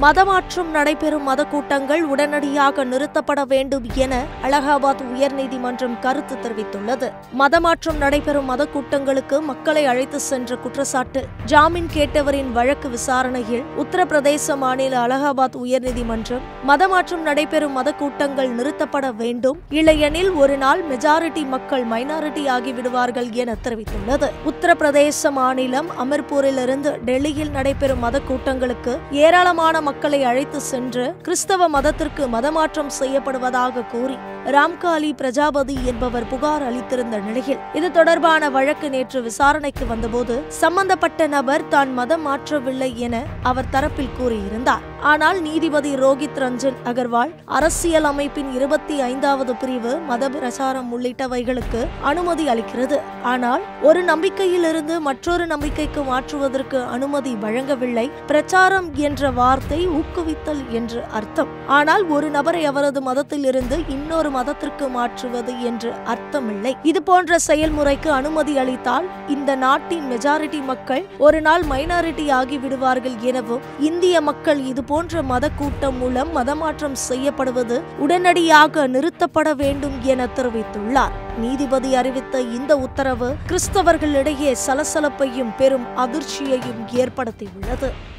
மதமாற்றம் நடைபெறும் மத கூட்டங்கள் உடனடியாக நிறுத்தப்பட வேண்டும் என அலகாபாத் உயர்நீதிமன்றம் கருத்து தெரிவித்துள்ளது. மதமாற்றம் நடைபெறும் மத கூட்டங்களுக்கு மக்களை அழைத்து சென்ற குற்றச்சாட்டு ஜாமீன் கேட்டவரின் வழக்கு விசாரணையில் உத்தரப்பிரதேச மாநில அலகாபாத் உயர்நீதிமன்றம் மதமாற்றம் நடைபெறும் மத கூட்டங்கள் நிறுத்தப்பட வேண்டும், இல்லையெனில் ஒரு நாள் மெஜாரிட்டி மக்கள் மைனாரிட்டி ஆகிவிடுவார்கள் என தெரிவித்துள்ளது. உத்தரப்பிரதேச மாநிலம் அமிர்பூரிலிருந்து டெல்லியில் நடைபெறும் மத கூட்டங்களுக்கு ஏராளமான மக்களை அழைத்து சென்று கிறிஸ்தவ மதத்திற்கு மதமாற்றம் செய்யப்படுவதாக கூறி ராம்காலி பிரஜாபதி என்பவர் புகார் அளித்திருந்த நிலையில் இது தொடர்பான வழக்கு நேற்று விசாரணைக்கு வந்தபோது சம்பந்தப்பட்ட நபர் தான் மதம் மாற்றவில்லை என அவர் தரப்பில் கூறியிருந்தார். ஆனால் நீதிபதி ரோஹித் ரஞ்சன் அகர்வால் அரசியல் அமைப்பின் 25வது பிரிவு மத பிரச்சாரம் உள்ளிட்டவைகளுக்கு அனுமதி அளிக்கிறது. ஆனால் ஒரு நம்பிக்கையிலிருந்து மற்றொரு நம்பிக்கைக்கு மாற்றுவதற்கு அனுமதி வழங்கவில்லை. பிரச்சாரம் என்ற வார்த்தை ஊக்குவித்தல் என்று அர்த்தம். ஆனால் ஒரு நபரை அவரது மதத்தில் இருந்து இன்னொரு மதத்திற்கு மாற்றுவது என்று அர்த்தமில்லை. இது போன்ற செயல்முறைக்கு அனுமதி அளித்தால் இந்த நாட்டின் மெஜாரிட்டி மக்கள் ஒரு நாள் மைனாரிட்டி ஆகிவிடுவார்கள் எனவும் இந்திய மக்கள் இது போன்ற மத கூட்டம் மூலம் மதமாற்றம் செய்யப்படுவது உடனடியாக நிறுத்தப்பட வேண்டும் என தெரிவித்துள்ளார். நீதிபதி அறிவித்த இந்த உத்தரவு கிறிஸ்தவர்களிடையே சலசலப்பையும் பெரும் அதிர்ச்சியையும் ஏற்படுத்தியுள்ளது.